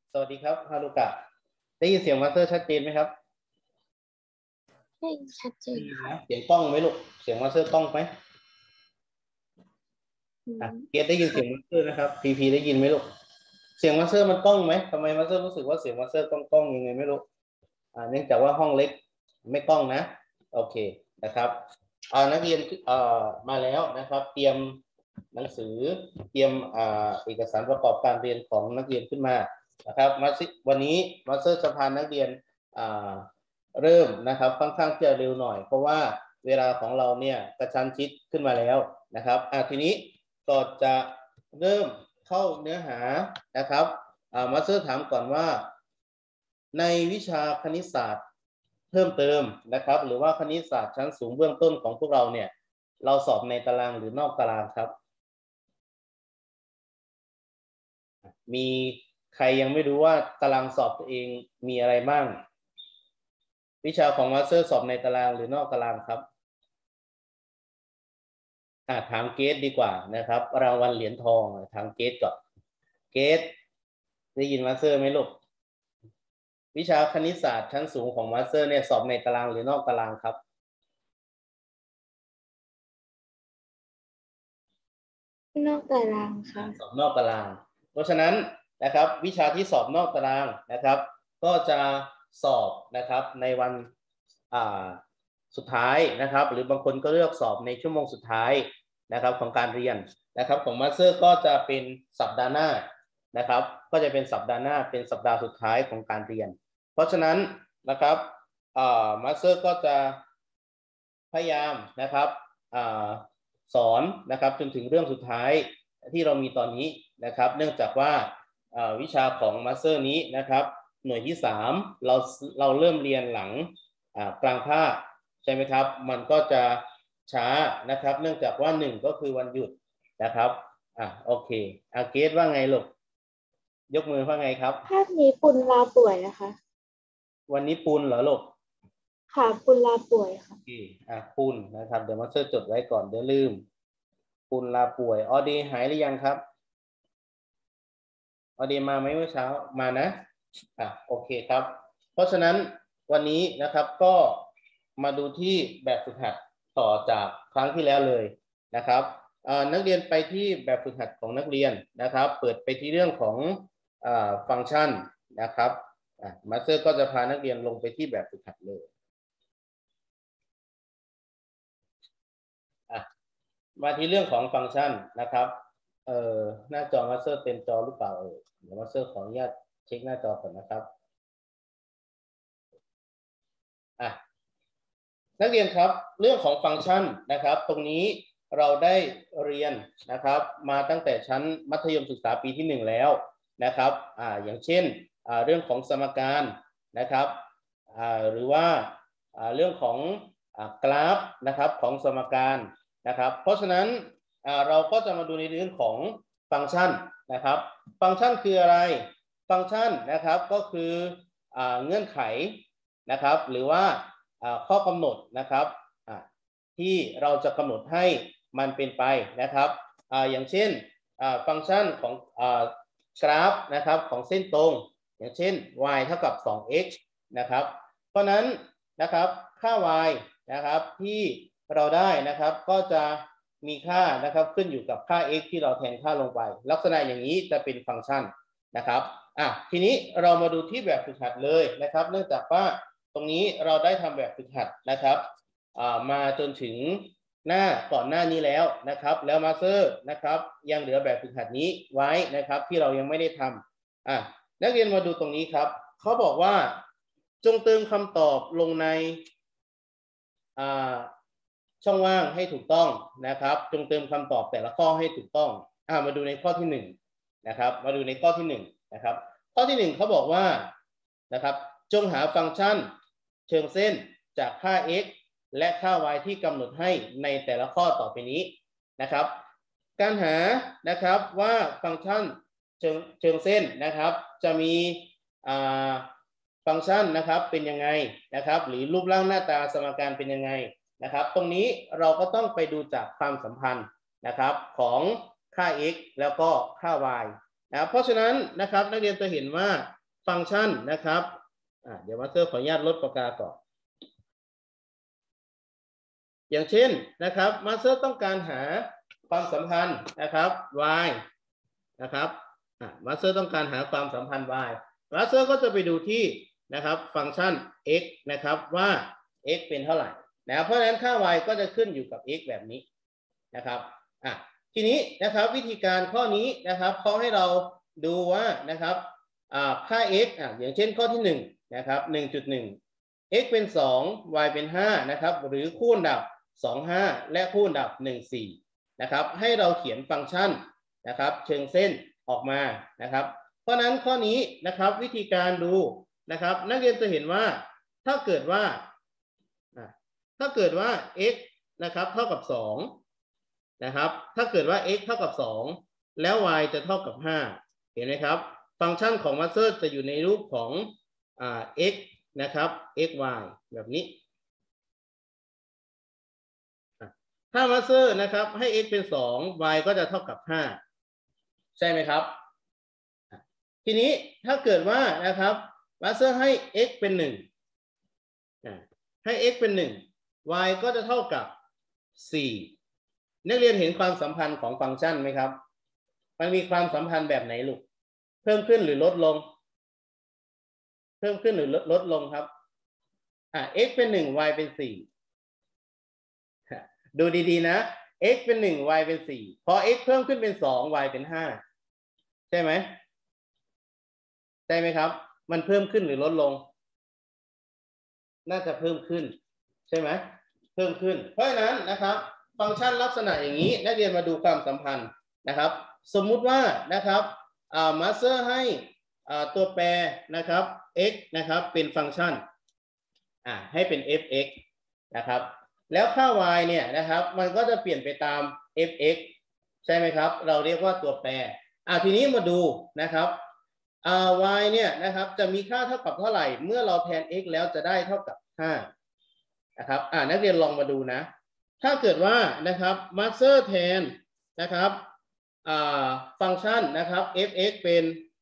สวัสดีครับฮารุกะได้ยินเสียงมาสเตอร์ชัดเจนไหมครับได้ชัดเจนค่ะเสียงกล้องไหมลูกเสียงมาสเตอร์กล้องไหมเกียรติได้ยินเสียงมาสเตอร์นะครับพีได้ยินไหมลูกเสียงมาสเตอร์มันกล้องไหมทำไมมาสเตอร์รู้สึกว่าเสียงมาสเตอร์กล้องยังไงไม่รู้เนื่องจากว่าห้องเล็กไม่กล้องนะโอเคนะครับนักเรียนมาแล้วนะครับเตรียมหนังสือเตรียมเอกสารประกอบการเรียนของนักเรียนขึ้นมานะครับวันนี้มาสเตอร์จะพานักเรียนเริ่มนะครับค่อนข้างจะเร็วหน่อยเพราะว่าเวลาของเราเนี่ยกระชั้นชิดขึ้นมาแล้วนะครับทีนี้ก็จะเริ่มเข้าเนื้อหานะครับมาสเตอร์ถามก่อนว่าในวิชาคณิตศาสตร์เพิ่มเติมนะครับหรือว่าคณิตศาสตร์ชั้นสูงเบื้องต้นของพวกเราเนี่ยเราสอบในตารางหรือนอกตารางครับมีใครยังไม่รู้ว่าตารางสอบตัวเองมีอะไรบ้างวิชาของมาสเตอร์สอบในตารางหรือนอกตารางครับถามเกรดดีกว่านะครับรางวัลเหรียญทองถามเกรดก่อนเกรดได้ยินมาสเตอร์ไหมลูกวิชาคณิตศาสตร์ชั้นสูงของมาสเตอร์เนี่ยสอบในตารางหรือนอกตารางครับนอกตารางค่ะสอบนอกตารางเพราะฉะนั้นนะครับวิชาที่สอบนอกตารางนะครับก็จะสอบนะครับในวันสุดท้ายนะครับหรือบางคนก็เลือกสอบในชั่วโมงสุดท้ายนะครับของการเรียนนะครับของมาสเตอร์ก็จะเป็นสัปดาห์หน้านะครับก็จะเป็นสัปดาห์หน้าเป็นสัปดาห์สุดท้ายของการเรียนเพราะฉะนั้นนะครับมาสเตอร์ก็จะพยายามนะครับสอนนะครับจนถึงเรื่องสุดท้ายที่เรามีตอนนี้นะครับเนื่องจากว่าวิชาของมาสเตอร์นี้นะครับหน่วยที่3เราเริ่มเรียนหลังกลางภาคใช่ไหมครับมันก็จะช้านะครับเนื่องจากว่า1ก็คือวันหยุดนะครับโอเคเกรดว่าไงลูกยกมือว่าไงครับภาคนี้ปุณลาป่วยนะคะวันนี้ปุณเหรอลูกค่ะปุณลาป่วยค่ะโอเคปุณนะครับเดี๋ยวมาสเตอร์จดไว้ก่อนเดี๋ยวลืมปุณลาป่วยออดีหายหรือยังครับออดีมาไหมเมื่อเช้ามานะโอเคครับเพราะฉะนั้นวันนี้นะครับก็มาดูที่แบบฝึกหัดต่อจากครั้งที่แล้วเลยนะครับนักเรียนไปที่แบบฝึกหัดของนักเรียนนะครับเปิดไปที่เรื่องของฟังก์ชันนะครับมาสเตอร์ก็จะพานักเรียนลงไปที่แบบฝึกหัดเลยมาที่เรื่องของฟังก์ชันนะครับหน้าจอมาสเตอร์เต็มจอหรือเปล่าเดี๋ยวมาสเตอร์ขออนุญาตเช็คหน้าจอก่อนนะครับนักเรียนครับเรื่องของฟังก์ชันนะครับตรงนี้เราได้เรียนนะครับมาตั้งแต่ชั้นมัธยมศึกษาปีที่1แล้วนะครับอย่างเช่นเรื่องของสมการนะครับหรือว่าเรื่องของกราฟนะครับของสมการนะครับเพราะฉะนั้นเราก็จะมาดูในเรื่องของฟังก์ชันนะครับฟังก์ชันคืออะไรฟังก์ชันนะครับก็คือเงื่อนไขนะครับหรือว่าข้อกำหนดนะครับที่เราจะกำหนดให้มันเป็นไปนะครับอย่างเช่นฟังก์ชันของกราฟนะครับของเส้นตรงอย่างเช่น y เท่ากับ 2x นะครับเพราะนั้นนะครับค่า y นะครับที่เราได้นะครับก็จะมีค่านะครับขึ้นอยู่กับค่า x ที่เราแทนค่าลงไปลักษณะอย่างนี้จะเป็นฟังก์ชันนะครับทีนี้เรามาดูที่แบบฝึกหัดเลยนะครับเนื่องจากว่าตรงนี้เราได้ทำแบบฝึกหัดนะครับมาจนถึงหน้าก่อนหน้านี้แล้วนะครับแล้วมาสเตอร์นะครับยังเหลือแบบฝึกหัดนี้ไว้นะครับที่เรายังไม่ได้ทำนักเรียนมาดูตรงนี้ครับเขาบอกว่าจงเติมคำตอบลงในช่องว่างให้ถูกต้องนะครับจงเติมคำตอบแต่ละข้อให้ถูกต้องมาดูในข้อที่1นะครับมาดูในข้อที่1นะครับข้อที่1เขาบอกว่านะครับจงหาฟังก์ชันเชิงเส้นจากค่า x และค่า y ที่กำหนดให้ในแต่ละข้อต่อไปนี้นะครับการหานะครับว่าฟังก์ชันเชิงเส้นนะครับจะมีฟังก์ชันนะครับเป็นยังไงนะครับหรือรูปร่างหน้าตาสมการเป็นยังไงนะครับตรงนี้เราก็ต้องไปดูจากความสัมพันธ์นะครับของค่า x แล้วก็ค่า y นะเพราะฉะนั้นนะครับนักเรียนจะเห็นว่าฟังก์ชันนะครับเดี๋ยวมาสเตอร์ขออนุญาตลดปากกาก่อนอย่างเช่นนะครับมาสเตอร์ต้องการหาความสัมพันธ์นะครับ y นะครับมาสเตอร์ต้องการหาความสัมพันธ์ y มาสเตอร์ก็จะไปดูที่นะครับฟังก์ชัน x นะครับว่า x เป็นเท่าไหร่นะเพราะฉะนั้นค่า y ก็จะขึ้นอยู่กับ x แบบนี้นะครับทีนี้นะครับวิธีการข้อนี้นะครับเขาให้เราดูว่านะครับค่า x อย่างเช่นข้อที่1นะครับ 1.1 x เป็น2 y เป็น5นะครับหรือคูณดับ25และคูณดับ14นะครับให้เราเขียนฟังก์ชันนะครับเชิงเส้นออกมานะครับเพราะนั้นข้อนี้นะครับวิธีการดูนะครับนักเรียนจะเห็นว่าถ้าเกิดว่าx นะครับเท่ากับ2นะครับถ้าเกิดว่า x เท่ากับ2แล้ว y จะเท่ากับ5เห็นไหมครับฟังก์ชันของมาสเตอร์จะอยู่ในรูปของx นะครับ xy แบบนี้ถ้ามาสเตอร์นะครับให้ x เป็น2 y ก็จะเท่ากับ5ใช่ไหมครับทีนี้ถ้าเกิดว่านะครับมาสเตอร์ให้ x เป็น1ให้ x เป็น1 y ก็จะเท่ากับ4นักเรียนเห็นความสัมพันธ์ของฟังก์ชันไหมครับมันมีความสัมพันธ์แบบไหนลูกเพิ่มขึ้นหรือลดลงเพิ่มขึ้นหรือลดลงครับx เป็น1 y เป็น4ดูดีๆนะ x เป็น1 y เป็น4พอ x เพิ่มขึ้นเป็น2 y เป็น5ใช่ไหมใช่ไหมครับมันเพิ่มขึ้นหรือลดลงน่าจะเพิ่มขึ้นใช่ไหมเพิ่มขึ้นเพราะฉะนั้นนะครับฟังก์ชันลักษณะอย่างนี้นักเรียนมาดูความสัมพันธ์นะครับสมมุติว่านะครับมาสเตอร์ให้ตัวแปรนะครับ x นะครับเป็นฟังก์ชันให้เป็น f(x) นะครับแล้วค่า y เนี่ยนะครับมันก็จะเปลี่ยนไปตาม f(x) ใช่ไหมครับเราเรียกว่าตัวแปรทีนี้มาดูนะครับ y เนี่ยนะครับจะมีค่าเท่ากับเท่าไหร่เมื่อเราแทน x แล้วจะได้เท่ากับ5นะครับนักเรียนลองมาดูนะถ้าเกิดว่านะครับมาสเตอร์แทนนะครับฟังก์ชันนะครับ f(x) เป็น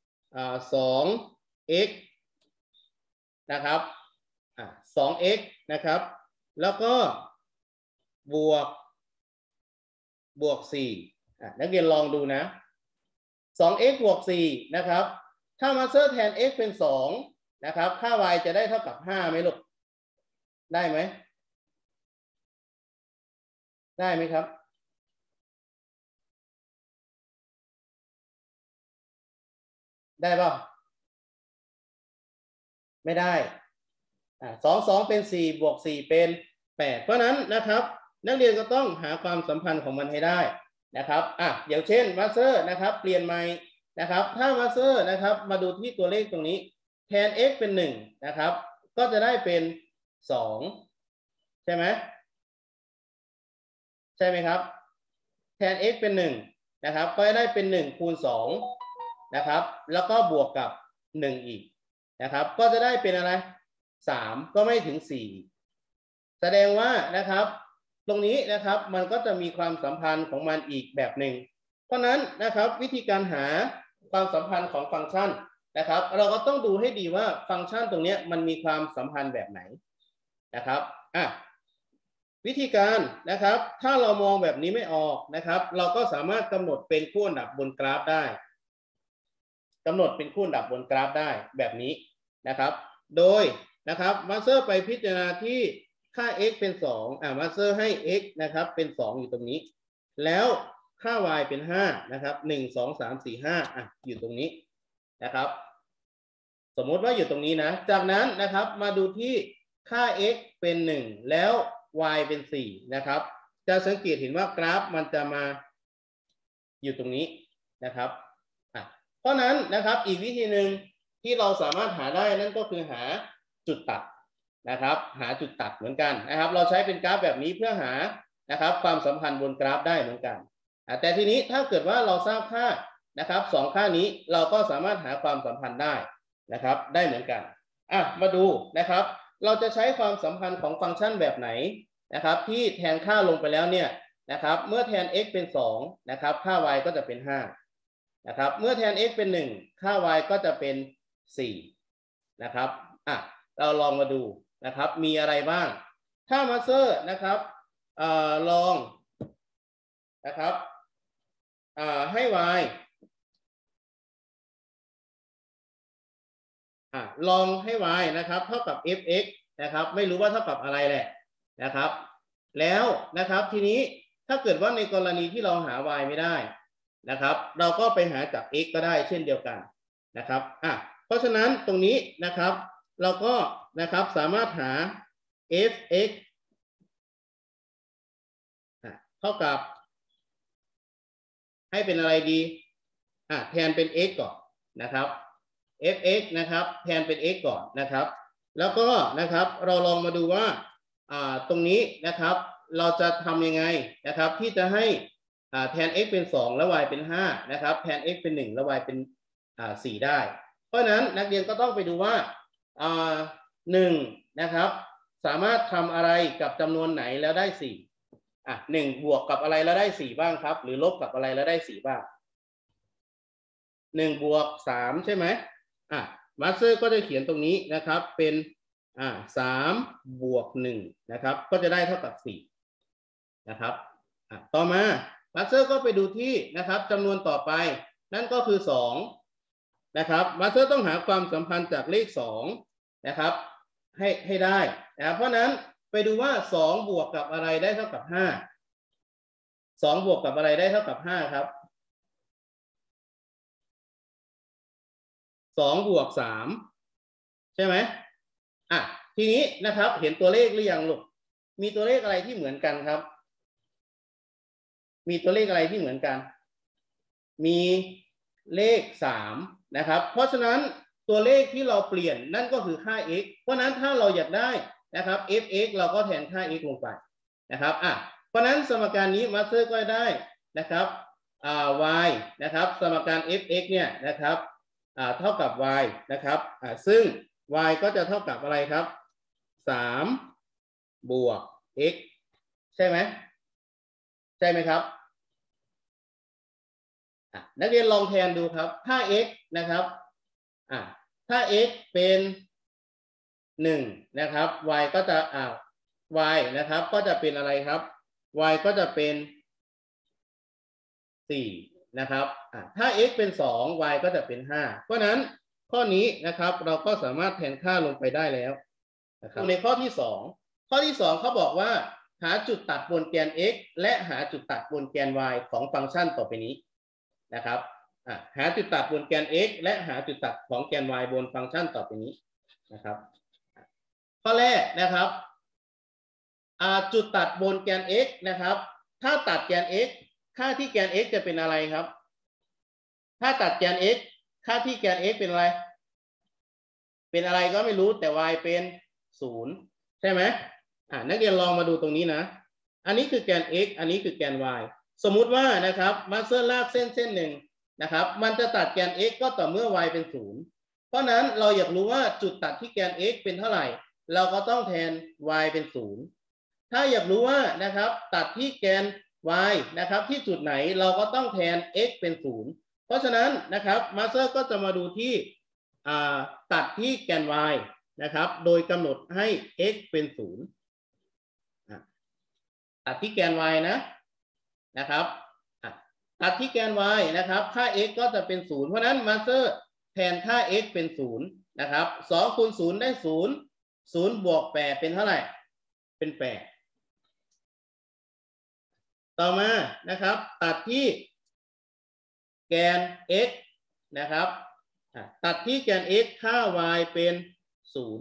2x นะครับ2x นะครับแล้วก็บวก4นักเรียนลองดูนะ 2x บวก4นะครับถ้ามาสเตอร์แทน x เป็น2นะครับค่า y จะได้เท่ากับ5ไหมลูกได้ไหมได้ไหมครับได้ป่ะไม่ได้2 เป็น4บวก4เป็น8เพราะนั้นนะครับนักเรียนก็ต้องหาความสัมพันธ์ของมันให้ได้นะครับอย่างเช่นมาสเตอร์นะครับเปลี่ยนใหม่นะครับถ้ามาสเตอร์นะครับมาดูที่ตัวเลขตรงนี้แทน x เป็น1นะครับก็จะได้เป็น2ใช่ไหมใช่ไหมครับแทน x เป็น1นะครับก็จะได้เป็น1คูณ2นะครับแล้วก็บวกกับ1อีกนะครับก็จะได้เป็นอะไร3ก็ไม่ถึง4แสดงว่านะครับตรงนี้นะครับมันก็จะมีความสัมพันธ์ของมันอีกแบบหนึ่งเพราะนั้นนะครับวิธีการหาความสัมพันธ์ของฟังก์ชันนะครับเราก็ต้องดูให้ดีว่าฟังก์ชันตรงนี้มันมีความสัมพันธ์แบบไหนนะครับวิธีการนะครับถ้าเรามองแบบนี้ไม่ออกนะครับเราก็สามารถกำหนดเป็นคู่อันดับบนกราฟได้กำหนดเป็นคู่อันดับบนกราฟได้แบบนี้นะครับโดยนะครับมาสเตอร์ไปพิจารณาที่ค่า x เป็น2มาสเตอร์ให้ x นะครับเป็น2อยู่ตรงนี้แล้วค่า y เป็น5นะครับ1 2 3 4 5อยู่ตรงนี้นะครับสมมติว่าอยู่ตรงนี้นะจากนั้นนะครับมาดูที่ค่า x เป็น1แล้ว y เป็น4นะครับจะสังเกตเห็นว่ากราฟมันจะมาอยู่ตรงนี้นะครับเพราะนั้นนะครับอีกวิธีหนึ่งที่เราสามารถหาได้นั่นก็คือหาจุดตัดนะครับหาจุดตัดเหมือนกันนะครับเราใช้เป็นกราฟแบบนี้เพื่อหานะครับความสัมพันธ์บนกราฟได้เหมือนกันแต่ทีนี้ถ้าเกิดว่าเราทราบค่านะครับ2ค่านี้เราก็สามารถหาความสัมพันธ์ได้นะครับได้เหมือนกันมาดูนะครับเราจะใช้ความสัมพันธ์ของฟังก์ชันแบบไหนนะครับที่แทนค่าลงไปแล้วเนี่ยนะครับเมื่อแทน x เป็น2นะครับค่า y ก็จะเป็น5นะครับเมื่อแทน x เป็น1ค่า y ก็จะเป็นนะครับเราลองมาดูนะครับมีอะไรบ้างถ้ามาสเตอร์นะครับลองนะครับให้ y ลองให้ y นะครับเท่ากับ fx นะครับไม่รู้ว่าเท่ากับอะไรแหละนะครับแล้วนะครับทีนี้ถ้าเกิดว่าในกรณีที่เราหา y ไม่ได้นะครับเราก็ไปหาจาก x ก็ได้เช่นเดียวกันนะครับเพราะฉะนั้นตรงนี้นะครับเราก็นะครับสามารถหา fx เท่ากับให้เป็นอะไรดีแทนเป็น x ก่อนนะครับ fx นะครับแทนเป็น x ก่อนนะครับแล้วก็นะครับเราลองมาดูว่าตรงนี้นะครับเราจะทำยังไงนะครับที่จะให้แทน x เป็น2แล้ว y เป็น5นะครับแทน x เป็น1แล้ว y เป็น4ได้เพราะฉะนั้นนักเรียนก็ต้องไปดูว่า1นะครับสามารถทำอะไรกับจำนวนไหนแล้วได้41บวกกับอะไรแล้วได้4บ้างครับหรือลบกับอะไรแล้วได้4บ้าง1บวก3ใช่ไหมมาสเตอร์ก็จะเขียนตรงนี้นะครับเป็น3บวก1นะครับก็จะได้เท่ากับ4นะครับต่อมามาสเตอร์ก็ไปดูที่นะครับจำนวนต่อไปนั่นก็คือ2นะครับมาสเตอร์ต้องหาความสัมพันธ์จากเลข2นะครับให้ได้เพราะนั้นไปดูว่า2บวกกับอะไรได้เท่ากับ5 2บวกกับอะไรได้เท่ากับ5ครับ2บวก3ใช่ไหมทีนี้นะครับเห็นตัวเลขหรือยังลูกมีตัวเลขอะไรที่เหมือนกันครับมีตัวเลขอะไรที่เหมือนกันมีเลข3นะครับเพราะฉะนั้นตัวเลขที่เราเปลี่ยนนั่นก็คือค่า x เพราะนั้นถ้าเราอยากได้นะครับ fx เราก็แทนค่า x ลงไปนะครับเพราะนั้นสมการนี้มาสเตอร์ก็ได้นะครับy นะครับสมการ fx เนี่ยนะครับเท่ากับ y นะครับซึ่ง y ก็จะเท่ากับอะไรครับ3บวก x ใช่ไหมใช่ไหมครับนักเรียนลองแทนดูครับถ้า x นะครับถ้า x เป็น1นะครับ y ก็จะy นะครับก็จะเป็นอะไรครับ y ก็จะเป็น4นะครับถ้า x เป็น2 y ก็จะเป็น5เพราะนั้นข้อนี้นะครับเราก็สามารถแทนค่าลงไปได้แล้วนะครับในข้อที่2เขาบอกว่าหาจุดตัดบนแกน x และหาจุดตัดบนแกน y ของฟังก์ชันต่อไปนี้นะครับหาจุดตัดบนแกน x และหาจุดตัดของแกน y บนฟังก์ชันต่อไปนี้นะครับข้อแรกนะครับจุดตัดบนแกน x นะครับถ้าตัดแกน x ค่าที่แกน x จะเป็นอะไรครับถ้าตัดแกน x ค่าที่แกน x เป็นอะไรเป็นอะไรก็ไม่รู้แต่ y เป็น0ใช่ไหมนักเรียนลองมาดูตรงนี้นะอันนี้คือแกน x อันนี้คือแกน y สมมุติว่านะครับมาสเตอร์ลากเส้นหนึ่งนะครับมันจะตัดแกน x ก็ต่อเมื่อ y เป็น0เพราะนั้นเราอยากรู้ว่าจุดตัดที่แกน x เป็นเท่าไหร่เราก็ต้องแทน y เป็น0ถ้าอยากรู้ว่านะครับตัดที่แกน y นะครับที่จุดไหนเราก็ต้องแทน x เป็น0เพราะฉะนั้นนะครับมาสเตอร์ก็จะมาดูที่ตัดที่แกน y นะครับโดยกำหนดให้ x เป็น0ตัดที่แกน y นะครับตัดที่แกน y นะครับค่า x ก็จะเป็น0เพราะนั้นมาสเตอร์แทนค่า x เป็น0นะครับ2คูณ0ได้0บวก8เป็นเท่าไหร่เป็น8ต่อมานะครับตัดที่แกน x นะครับตัดที่แกน x ค่า y เป็น0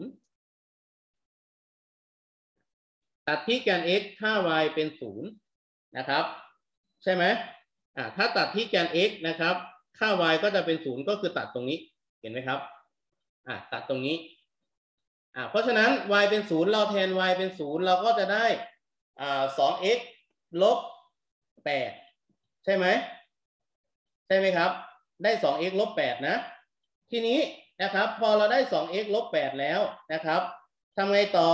ตัดที่แกน x ค่า y เป็น0นะครับใช่ไหมถ้าตัดที่แกน x นะครับค่า y ก็จะเป็น0ก็คือตัดตรงนี้เห็นไหมครับตัดตรงนี้เพราะฉะนั้น y เป็น0เราแทน y เป็น0เราก็จะได้2x ลบ8ใช่ไหมใช่ไหมครับได้ 2x ลบ8นะทีนี้นะครับพอเราได้ 2x ลบ8แล้วนะครับทำไงต่อ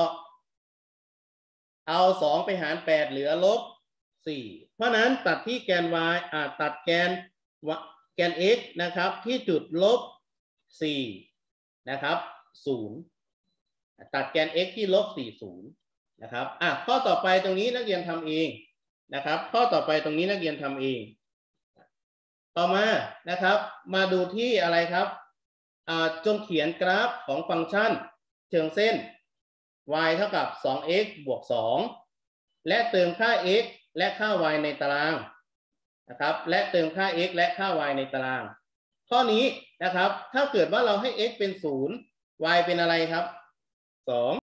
เอา2ไปหาร8เหลือลบ4เพราะนั้นตัดที่แกน y ตัดแกน x นะครับที่จุดลบ4นะครับ 0ตัดแกน x ที่ลบ40นะครับข้อต่อไปตรงนี้นักเรียนทำเองนะครับข้อต่อไปตรงนี้นักเรียนทำเองต่อมานะครับมาดูที่อะไรครับจงเขียนกราฟของฟังก์ชันเชิงเส้น y เท่ากับ 2x บวก 2และเติมค่า x และค่า y ในตารางนะครับและเติมค่า x และค่า y ในตารางข้อนี้นะครับถ้าเกิดว่าเราให้ x เป็น0 y เป็นอะไรครับ2